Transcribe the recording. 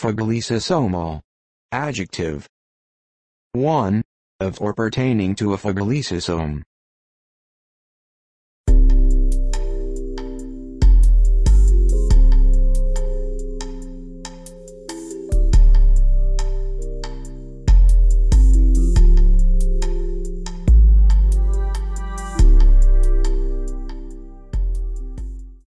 Phagolysosomal. Adjective. 1. Of or pertaining to a phagolysosome.